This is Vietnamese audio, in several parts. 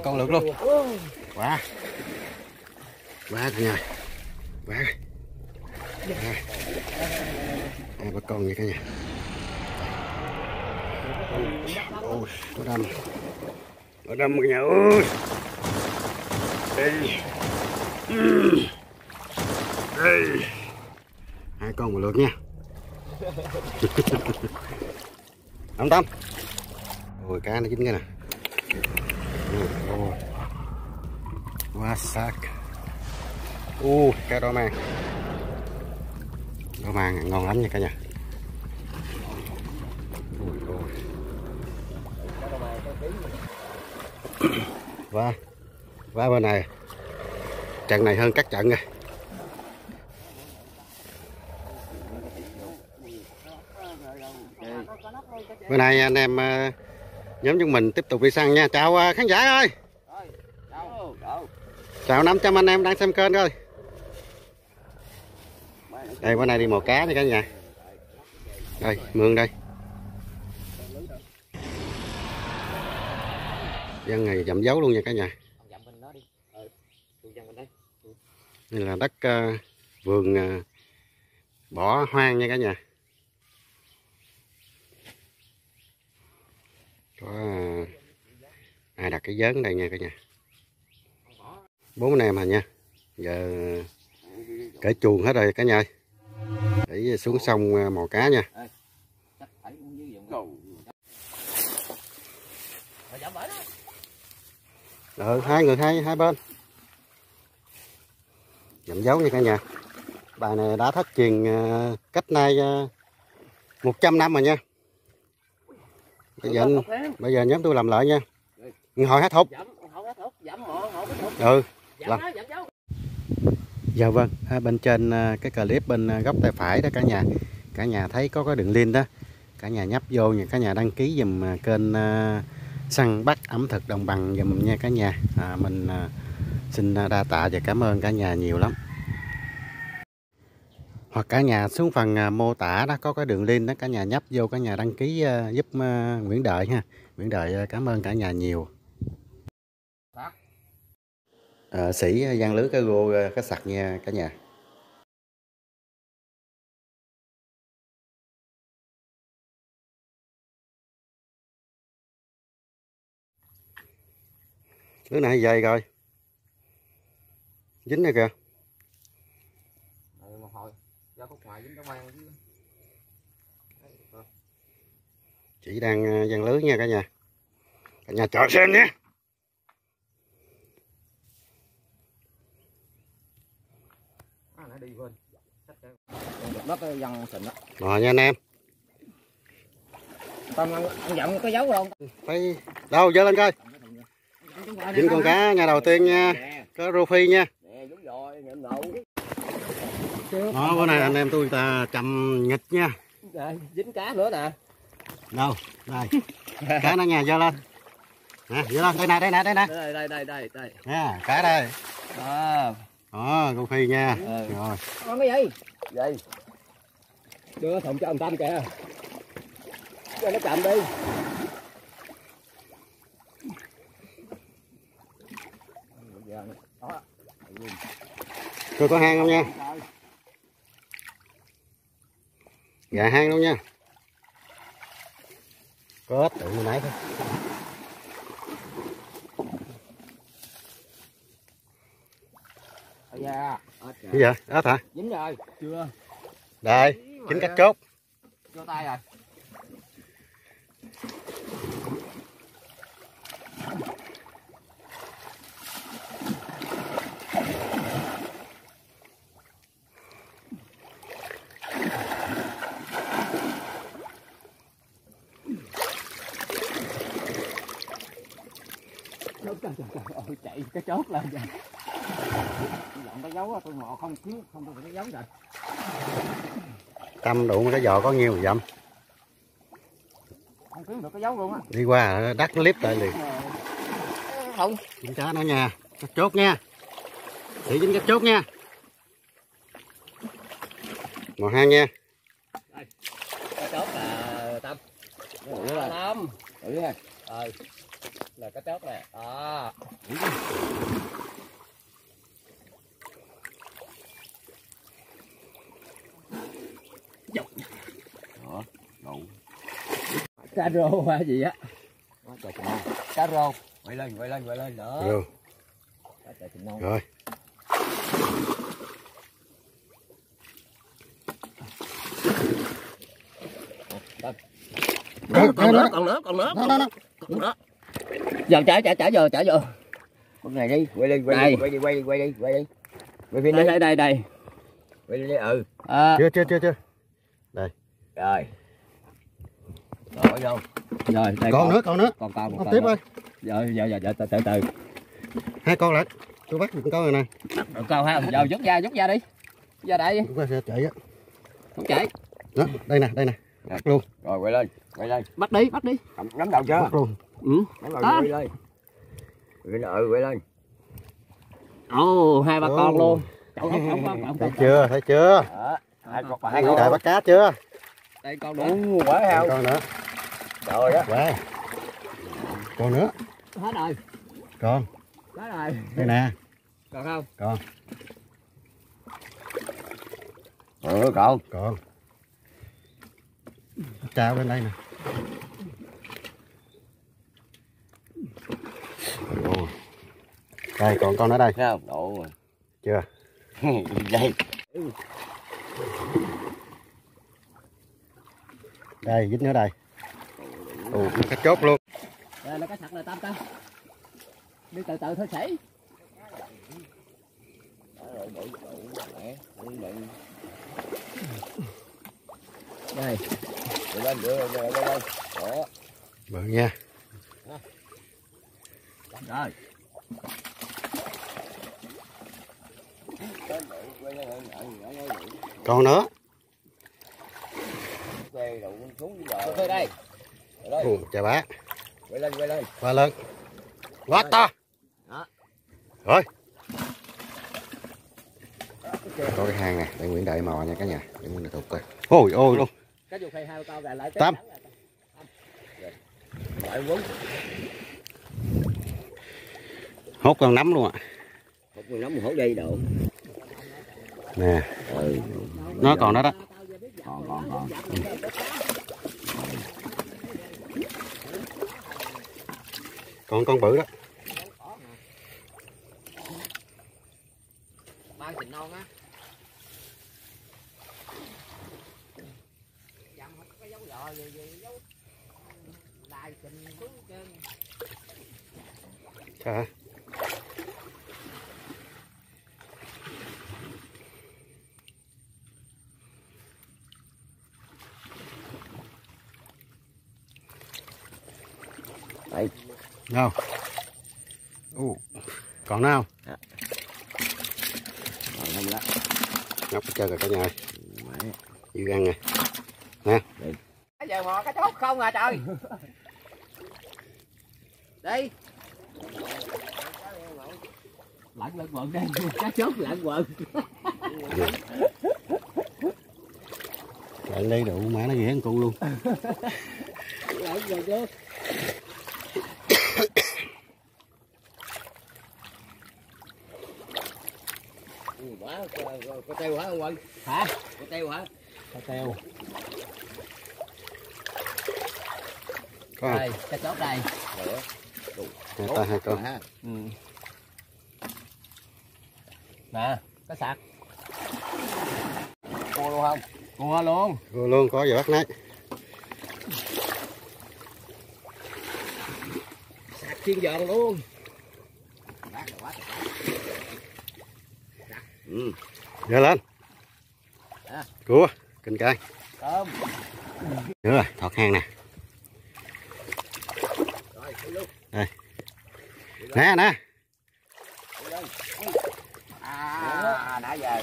con lượt luôn. Quá cả nhà, quá ba con vậy cả nhà. Ôi, nó đâm cả nhà ơi. Đây. Đây. 2 con một lượt nha. Ông Tâm. Ôi cá nó dính cái nè. Quá sắc. Cá đỏ mang. Đỏ mang ngon lắm nha cả nhà. Và bên này trận này hơn các trận rồi. Bữa nay anh em nhóm chúng mình tiếp tục đi săn nha. Chào khán giả ơi. Chào 500 anh em đang xem kênh ơi. Đây bữa nay đi mò cá nha cả nhà. Đây mương đây. Dân này dậm dấu luôn nha cả nhà. Đây là đất vườn bỏ hoang nha cả nhà. Có ai đặt cái vớn đây nha cả nhà. 4 anh em à nha. Giờ cởi chuồng hết rồi cả nhà ơi. Để xuống sông mò cá nha. Hai người hai bên. Dậm dấu nha cả nhà. Bài này đã thất truyền cách nay 100 năm rồi nha. Bây giờ nhóm tôi làm lại nha. Hồi hát thục. Làm. Dạ vâng, bên trên cái clip bên góc tay phải đó cả nhà. Cả nhà thấy có cái đường link đó. Cả nhà nhấp vô nha, cả nhà đăng ký giùm kênh săn bắt ẩm thực đồng bằng giùm nha cả nhà. Mình xin đa tạ và cảm ơn cả nhà nhiều lắm. Hoặc cả nhà xuống phần mô tả đó có cái đường link đó, cả nhà nhấp vô, cả nhà đăng ký giúp Nguyễn Đợi ha. Nguyễn Đợi cảm ơn cả nhà nhiều. Sĩ giăng lưới cá rô cá sặc nha cả nhà. Lưới này dày rồi. Dính này kìa. Chị đang giăng lưới nha cả nhà. Cả nhà chờ xem nhé. Rồi nha anh em. Con ăn dặm có dấu không? Phải đâu dơ lên coi. Dính con cá nhà đầu tiên nha. Có rô phi nha. Đó bữa nay anh em tôi ta chầm nghịch nha. Dính cá nữa nè. Đâu? Đây. Cá nó nha dơ lên. Nè, dơ lên đây nè, đây nè, đây nè. Đây. Nha, cá đây. Đó, rô phi nha. Rồi. Con cái gì? Vậy. Đưa thùng cho ông Tâm kìa. Cho nó chậm đi. Coi có hang không nha. Gà hang luôn nha. Có ếch tự nãy thôi. Cái gì? Ếch hả? Dính rồi, chưa? Đây, chính cách chốt. Cho tay rồi. Trời, chạy cái chốt lên kìa. Dọn cái dấu tôi ngộ không kiếm không tôi cái dấu rồi. Tâm đụng cái giò có nhiêu dặm. Không kiếm được cái dấu luôn á. Đi qua đắt nó liếp lại liền. Không. Dính cá nữa nha. Cách chốt nha. Để dính cách chốt nha. Mò hang nha. Đây. Cái chốt là Tâm. Tâm. là cá chốt nè. Đó. Đó, đủ. Cá rô hay gì á? Quá trời chừng non. Cá rô. Quay lên đó. Rồi. Quá trời chừng non. Rồi. Còn nữa. Còn nữa. Giờ trả vô. Bước này đi, quay đi. Quay phim đi. Đây. Quay đi ừ. À. Chưa. Đây. Rồi. Rồi vô. Rồi, đây Còn nữa. Còn Tiếp ơi. Giờ từ. Hai con lại. Tôi bắt một con rồi nè. Được câu ha. Giờ rút ra đi. Ra đây. Chúng ta chạy á. Không chạy. Đó, đây nè. Bắt luôn. Rồi quay lên. Bắt đi. Nắm đầu chưa? Bắt luôn. Ừ. Nắm đầu quay lên. Quay lên. Ồ, hai ba con luôn. Thấy chưa? Đó. Hai con đại bắt cá chưa? Đây con nữa. Quá heo. Con nữa. Rồi đó. Quá. Con nữa. Hết rồi. Con. Hết rồi. Đây nè. Còn không? Con. Còn. Trao lên đây nè. Đây còn con ở đây. Thấy không? Đủ rồi. Chưa? Đây. Đây dính nữa đây. Nó cá chốt luôn. Đây là cá sặc là tam ta. Đi từ thôi sĩ. Đây. Lên. Đó. Bự nha. Rồi. Còn nữa. Thôi đây. Chà bá. Quay lên. Qua lên. Quá to. Đó. Rồi. Có cái hang nè, để Nguyễn đợi mò nha cả nhà. Để Nguyễn thục coi. Ôi luôn. Cá dù khay hai con gà lại. Tám. Lại quấn. Hốt con nắm luôn ạ. Hốt con nắm hốt đây độ. Nè. Ừ. Nó còn đó đó. Còn. Còn con bự đó. Ba thịt non á. Dặm không có dấu dò gì dấu đài trình xuống trên. Trời. Đây. Đâu? Còn nào? Dạ. Còn không đó. Nhóc chơi rồi cả nhà ơi. Dư ăn nè. Nè. Giờ mò cá chốt không à trời. Đi. Lặn quần đây, cá chốt lặn quần. Lặn đây đủ má nó ghé con luôn. Lặn quần chứ. Quá, có teo hả ông Quân? Hả? Có teo hả? Có teo. Có không? Đây, cá chốt đây. Hai con. Ừ. Nè, cá sặc. Cua luôn không? Cua luôn. Cua luôn, có giờ bắt nấy. Sặc chiên giòn luôn. Ừ. Giờ lên. Cua, kinh cay. Tôm. Nữa rồi, thọt hang nè. Đây. Nè. À, đã về.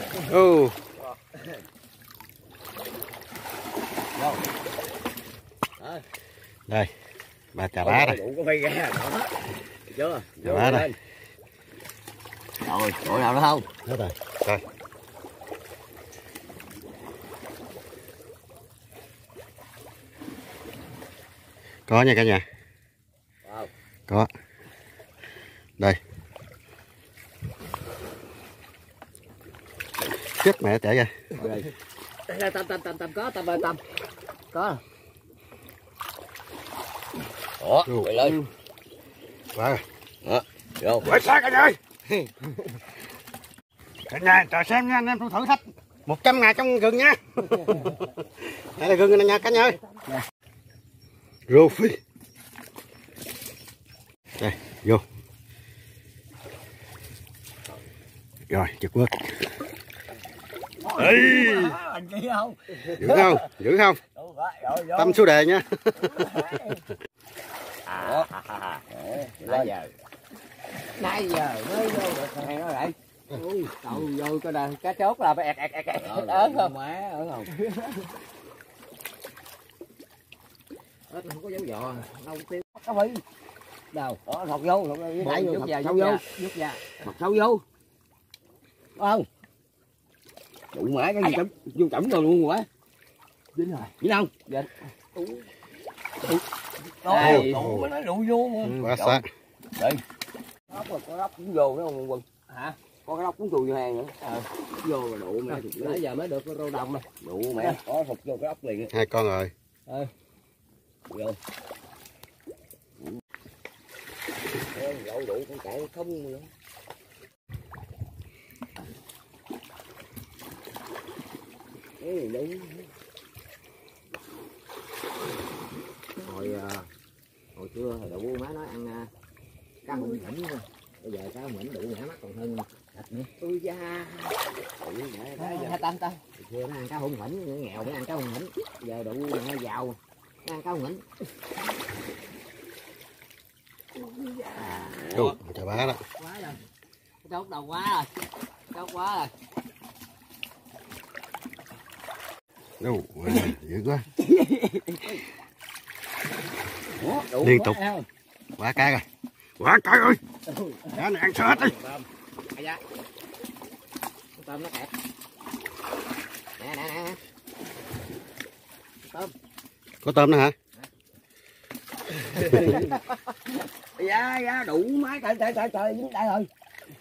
Đây. Bà chà bá đây. Đủ có phi ra đó. Chưa? Chà bá đây. Rồi, chỗ nào nữa không? Hết rồi. Rồi. Có nha cả nhà. Có. chết mẹ chạy ra. Tâm có có. Ủa, quay lên. Quá rồi. Đó, quay xa cả nhà ơi. Cả nhà chờ xem nha, anh em thử thách 100 ngày trong rừng nha. Đây là rừng này nha cả nhà ơi. Rô phi. Đây, vô. Rồi, chật quất. Ê. Giữ không? Giữ không? Tâm số đề nha. Nãy giờ mới vô được này nó lại. Cậu vô cho đàn cá chốt là phải ẹt ớt không? Má ớt không? Ớt không có dấu giò, đâu tiêu. Cá phi. Đâu? Đó thọc vô, đẩy vô, sâu vô. Thọc sâu vô. Không? Đủ mãi cái gì vô chẩm rồi luôn quá. Dính rồi. Dính không? Dính. Đó, đủ mới nói đủ vô. Quá xa. Đây. Có róc cũng vô đó không Quân? Hả? Có cái róc cũng chui vô hàng nữa. Vô mà đủ mẹ. Nãy giờ mới được rau đồng này. Đủ mẹ. Có phục vô cái róc liền. 2 con rồi. Vô. Đậu đủ con chạy không nữa. Đúng. Hồi xưa hồi đậu má nói ăn cá hùng mảnh thôi. Bây giờ cá hùng mảnh đủ nhả mắt còn hơn thịt nữa. Ui da. Tâm. Hồi xưa nó ăn cá hùng mảnh nghèo mới ăn cá hùng mảnh. Giờ đủ nó giàu nó ăn cá hùng mảnh. Chà bá đó. Quá rồi. Chốt đầu quá rồi. Chốt quá rồi. Đâu, dữ quá. Ủa, liên tục. Quá cái rồi. Quá cái ơi. Cá này ăn sơ hết đi. Tôm nó kẹt. Nè. Tôm. Có tôm nữa hả? Dạ đủ máy trời dính đây rồi.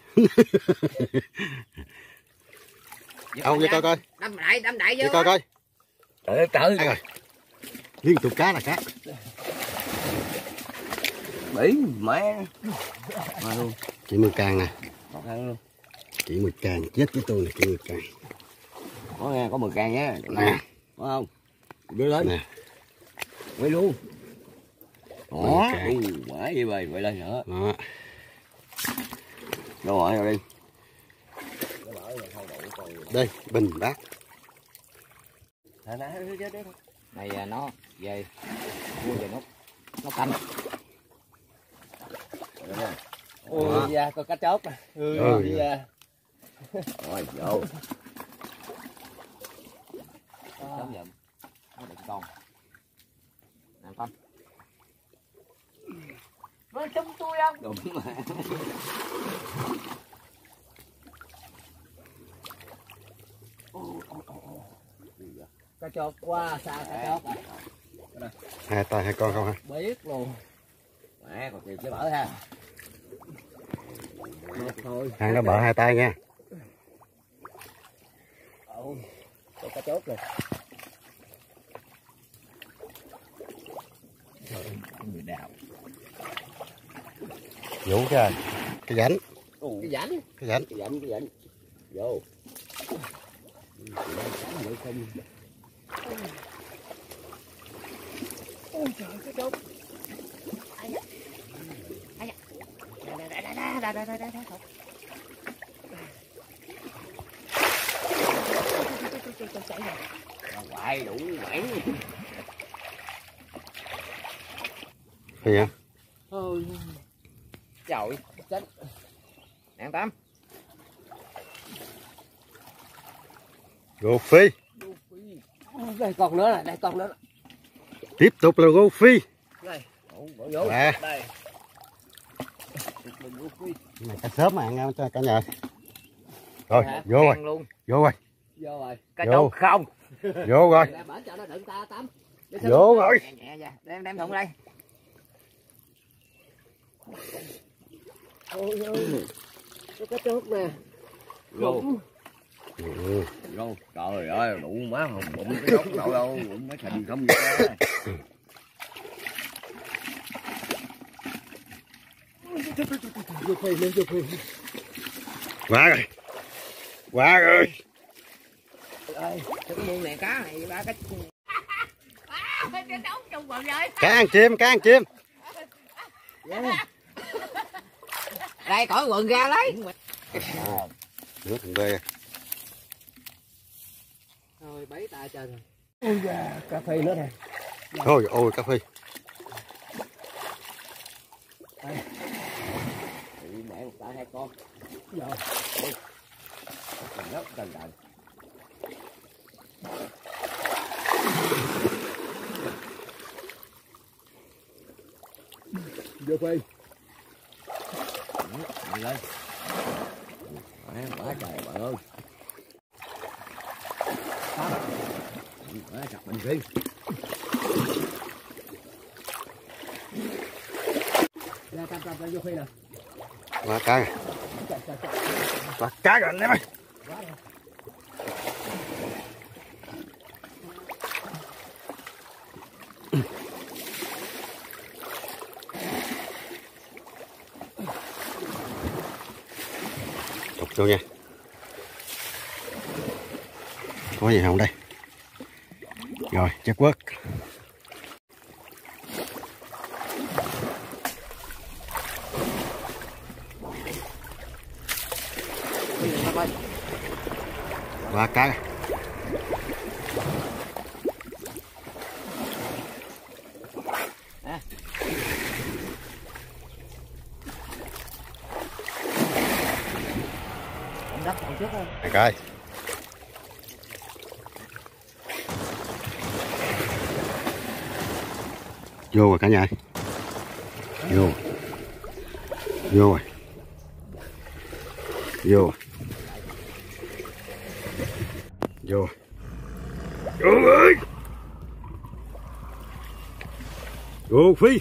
Ông vô coi coi. Đâm đại vô. Coi coi. Trời. Rồi. Liên tục cá là cá. Bỉ mẹ. Mà luôn. Chị Mười Càng nè. Chị Mười Càng chết với tôi nè, chị Mười Càng. Có nghe, có 10 càng nhé. Nè. Có không? Đưa lên. Nè. Quay luôn. Đó. Quả gì vậy lên nữa. Đó. Đâu rồi đi. Đây, bình bát. Này nó về mua về nó canh. Ôi da, có cá chốt nè. Rồi vô. Sống giùm. Nó đựng con. Nè con. Nó trúng tôi không? Đúng mà. Cá chốt quá xa cá chốt à. 2 tay 2 con không hả? Biết luôn. Mẹ còn kịp chứ bở ha. Thôi. Hàng nó bợ 2 tay nha. Có cá chốt rồi. Người đào. Vũ cái rãnh. Cái rãnh. Cái rãnh. Vô. Ôi trời cái chốt. Đây. Hoài đủ quẩy. Gì vậy? Ôi. Trời chết. Nè Tâm. Gô phi. Đây còn nữa nè, đây còn nữa. Tiếp tục là gô phi. Đây. Bỏ vô. Nè. Đây. Này cá sớm mà ăn cho cả nhà. Rồi, vô rồi. Luôn. Vô rồi. Vô rồi. Cá chốt không. Vô rồi. Bển cho nó đựng ta Tâm. Vô rồi. Nhẹ nha. Đem thùng đây. Ôi ơi. Có cá chốt nè. Vô. Trời ơi, đủ má không bụng cái đốt đâu đâu, bụng mấy thịnh không vậy đó. Quá rồi. Quá rồi. Ơi, cái muôn này cá này ba cái Cá ăn chim, cá ăn chim. Đây cõi quần ra lấy. Nước thằng bê. Thôi bấy tay trời rồi. Ôi da, cà phê nữa này. Ôi ôi cà phê. Mẹ một tay hai con. Giờ. Nó cần cần. Vô phê. Đi lên. Quá trời bạn ơi. Quá chặt mình đi. Ra tạm vô phê nè. Quá cá rồi. Quá cá rồi anh em ơi. Tục vô nha. Có gì không đây? Rồi, chất quất. Quá cá. Đất còn trước không? Này coi. Vô rồi cả nhà. Vô. Vô rồi. Vô. Vô. Vô ơi. Vô phi.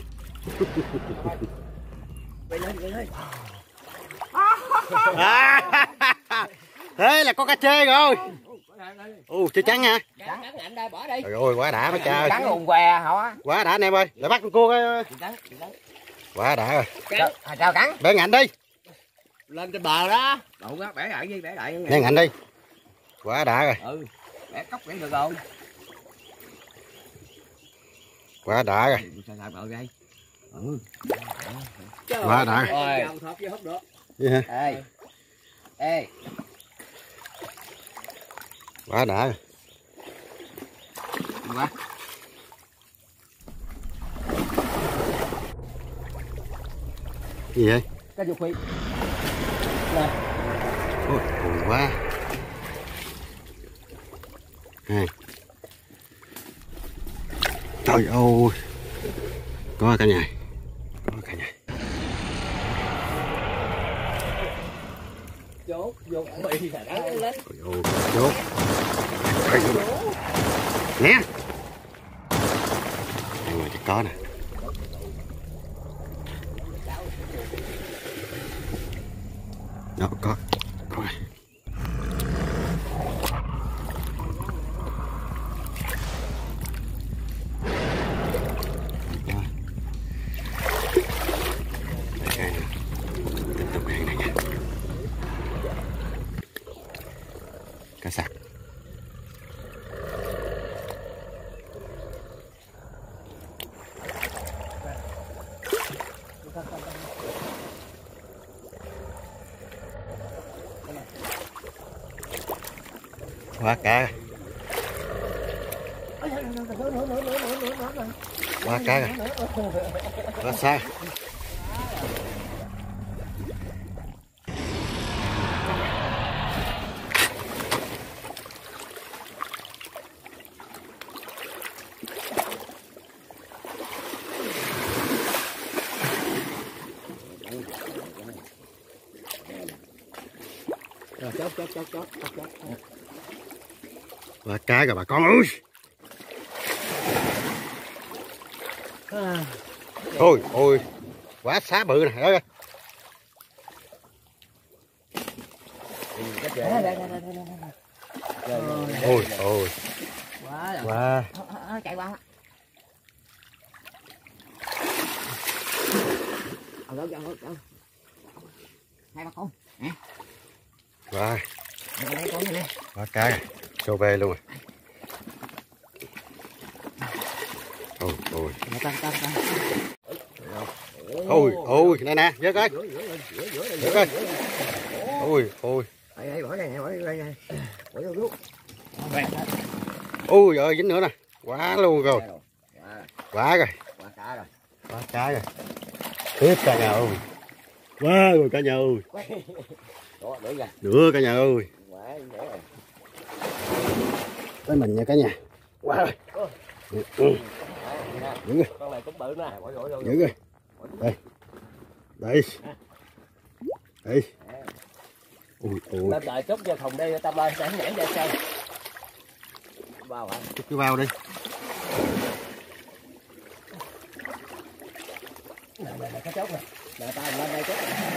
Thế là có cá chê rồi. Chơi trắng nha. Trời ơi quá đã mấy cha. Trắng hùng què hả? Quá đã anh em ơi. Lại bắt con cua coi. Quá đã rồi. Sao cắn? Bẻ ngạnh đi. Lên trên bờ đó. Đậu á, bẻ lại đi, bẻ lại. Bẻ ngạnh đi. Quá đã rồi. Ừ, bẻ cốc bẻ được rồi. Quá đã rồi. Sao bờ đây? Ừ. Quá đã rồi. Yeah. Ê. Ê. Quá đã rồi. Quá. Gì vậy? Cá dục phi. Ôi, buồn quá. Này. Trời ơi. Có cả nhà. Có cả nhà. Chốt, vô bị lên. Trời ơi, chốt. Nè. Đây ngoài chắc có nè. Đó có rồi. Tiếp tục hàng này nha. Cá sặc. Quá cá. Quá cá rồi. Quá xa. Chốt. Quá cá rồi bà con ơi. Ôi ôi. Quá xá bự nè. Ôi ôi. Wow. Chạy qua. Hai ba con. Wow. Đây con này nè. Quá cá rồi. Sô bê luôn rồi. Ôi ôi. Ôi ôi, nè nè, vớt ơi. Vớt ơi. Ôi ôi. Ôi giời, dính nữa nè. Quá luôn rồi. Quá rồi. Quá cá rồi. Tiếp cả nhà ơi. Quá rồi cả nhà ơi. Nữa cả nhà ơi. Tới mình nha cả nhà. Quá rồi. Giữ rồi. Con này cũng bự nè. Giữ rồi. Đây. Đây. Đây. Ui ui. Lên đợi chút cho thùng đi Tâm ơi, để nhảy ra sao. Bao hả? Chút cái bao đi. Nè cái chốt nè. Nè ta lên đây chút.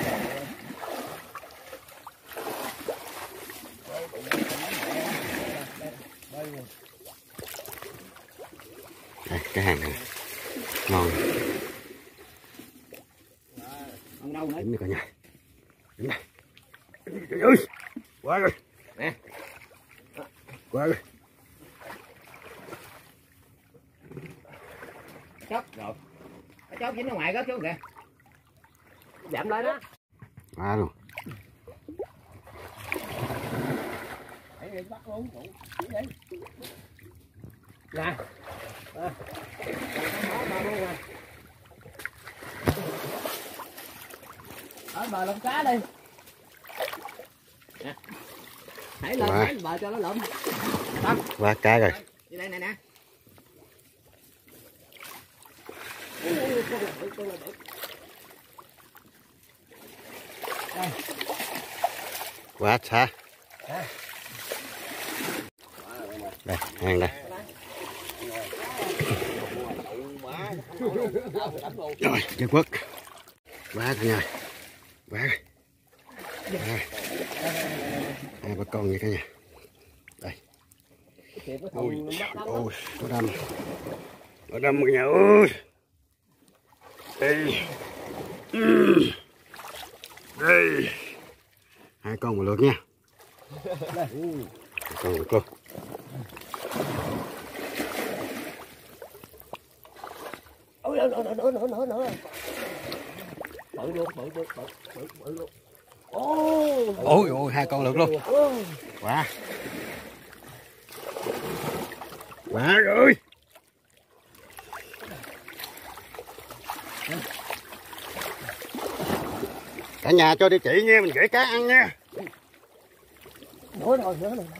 Đây, cái hàng này ngon. Dính đi cả nhà. Dính đây. Trời ơi. Quá rồi. Nè. Quá rồi. Chốt rồi. Cái chốt dính ở ngoài gớt xuống kìa. Giảm lên đó. Quá luôn. Bắt luôn. Nè. Ở bờ lồng cá đi. Nè. Thảy lên, thảy bờ cho nó lụm. Quá cá rồi. Đi đây nè nè. Quá xa. Đây, hàng đây. Rồi, chân quất. Quá cả nhà. Quá rồi. Hai bà con vậy cả nhà. Đây. Ôi, ôi, có đâm. Có đâm cả nhà ơi. Đây. Đây. Hai con một lượt nha. Hai con một lượt. Ôi nữa. Bự luôn. Ôi ôi, hai con lượt luôn. Quá. Quá rồi. Cả nhà cho địa chỉ nha, mình gửi cá ăn nha. Nữa rồi.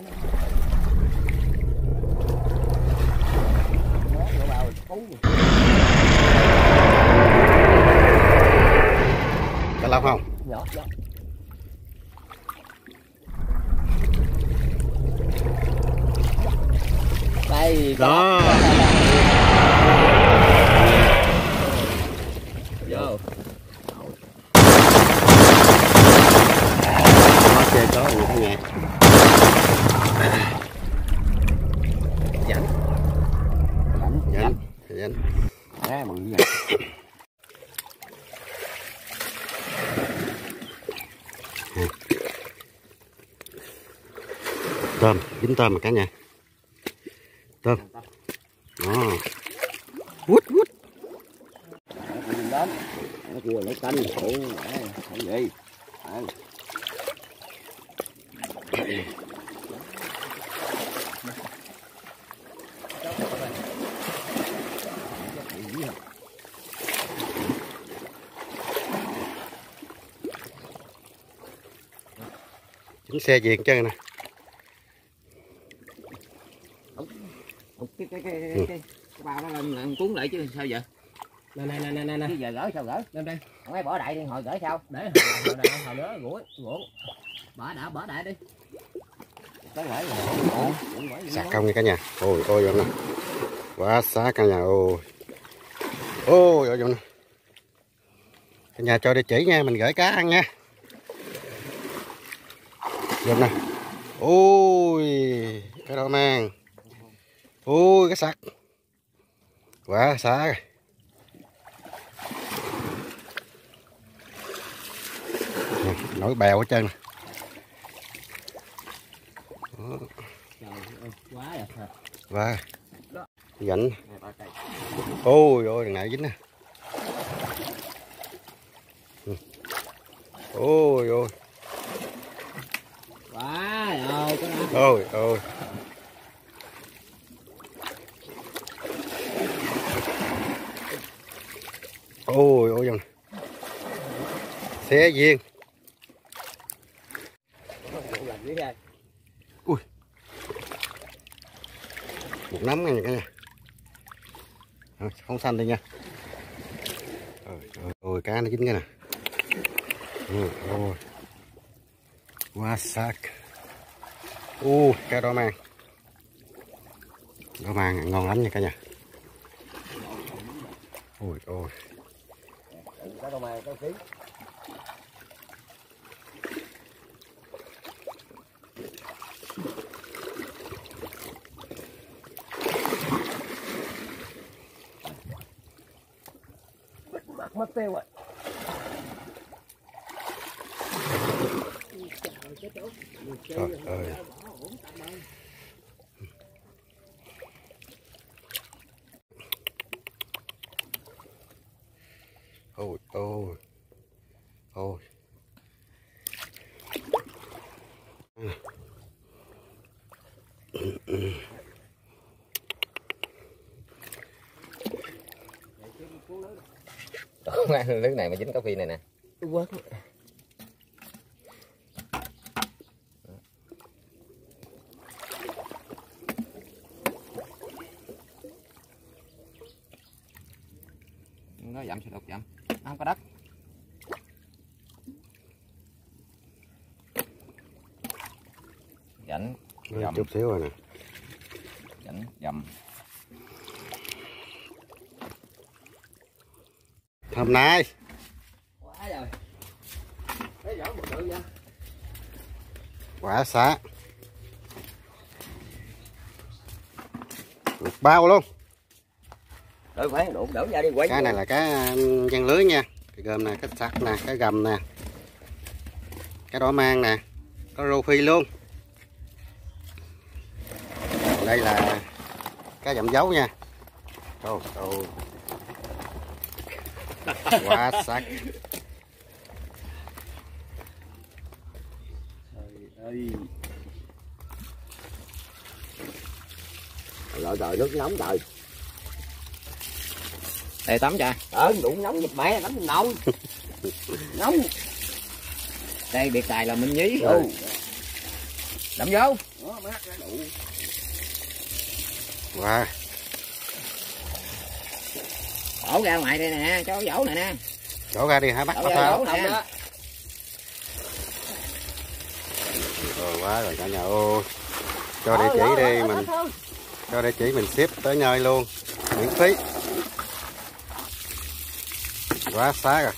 Cá lóc không? Nhỏ. Đây. Đó. Vô. Nó chơi có gì cả nhà. Dánh. Á mừng vậy. Tôm, dính tôm mà cả nhà. Tôm. Đó. Quýt. Đến. Nó cua nó canh. Không gì. Chính xe viền chân nè. Cái bao nó lên cuốn lại chứ sao vậy? Nè. Chứ giờ gỡ sao gỡ? Lên đây. Không ai bỏ đại đi hồi gỡ sao? Để hồi nữa gũi. Bỏ đại đi. Sạc không nha cả nhà. Ôi ôi nè. Quá xá cả nhà ôi. Ôi ôi nè. Cả nhà cho địa chỉ nha, mình gửi cá ăn nha. Dùm nè. Ôi cái đó mang. Ôi cái sặc. Quá xá rồi. Nè, nổi bèo hết trơn. Quá rồi. Và dẫn. Ôi ôi đằng này dính nè. Ôi ôi. Quá rồi cái đó. Ôi ôi. Ôi ôi dần. Xé viên. Ui. Một nắm nha cả nhà. Không xanh đây nha. Ôi cá nó dính cái nè. Ôi. Quá sắc. Cá đỏ mang. Đỏ mang ngon lắm nha cả nhà. Ôi ôi. Cá đỏ mang có ký. Mất tiêu rồi. Trời ơi. Ôi ôi. Ôi. Lưới này mà dính cá phi này nè. Quất. Nó dặm sẽ đục dặm. Nó không có đất. Dặn dầm. Chút xíu rồi nè. Dặn dầm. Hôm nay Quá rồi. Thấy rõ một tự nha. quả xá. Được bao luôn. Đợi phải đổ ra đi quay. Cái này là cá giăng lưới nha. Cái gồm nè, cái sặc nè, cái gầm nè. Cái đỏ mang nè. Có rô phi luôn. Đây là cá dặm dấu nha. Trời ơi. Quá sắc. Rồi nước nóng trời. Đây tắm cho. Đủ nóng giật mẹ tắm nóng. Nóng. Đây biệt tài là mình nhí. Đậm vô. Wow. Đổ ra ngoài đây nè, cho dỗ này nè. Đổ ra đi hả bắt Đổ nè. Rồi quá rồi cả nhà ơi. Cho địa chỉ đi mình. Cho địa chỉ mình ship tới nơi luôn. Miễn phí. Quá xá rồi.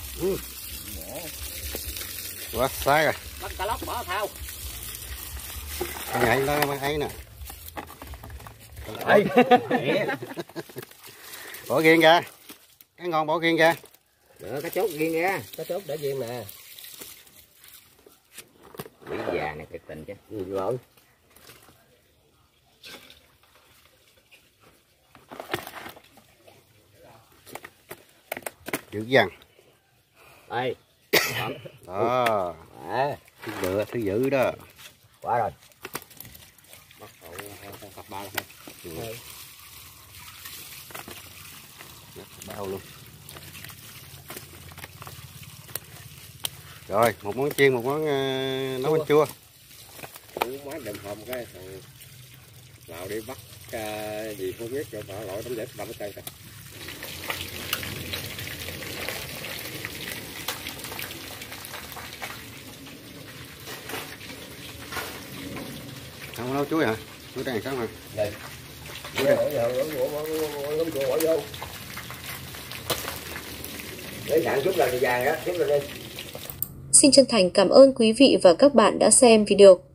Quá xá rồi. Bắt cá lóc bỏ thao. Con nhảy lên ấy nè. Bỏ riêng ra. Cái ngon bỏ riêng ra. Đó, cá chốt riêng ra. Cá chốt để riêng nè. Mỹ già này thiệt tình chứ. Rồi. Dữ dằn. Đây. Đó. Thứ dữ đó. Quá rồi. Bắt đầu cặp ba thôi. Bao luôn. Rồi, một món chiên, một món nấu canh chua. Má đừng hòm cái nào đi bắt gì không biết cho phải lội tấm dẹp đâm hết trơn. Không nấu chuối hả? Chuối đang sao mà? Đây. Bỏ vô. Lấy sẵn chút là vàng đó, chút lên đi. Xin chân thành cảm ơn quý vị và các bạn đã xem video.